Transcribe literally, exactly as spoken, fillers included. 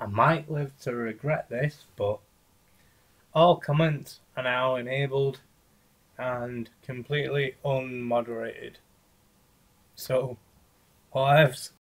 I might live to regret this, but all comments are now enabled and completely unmoderated. So, whatevs.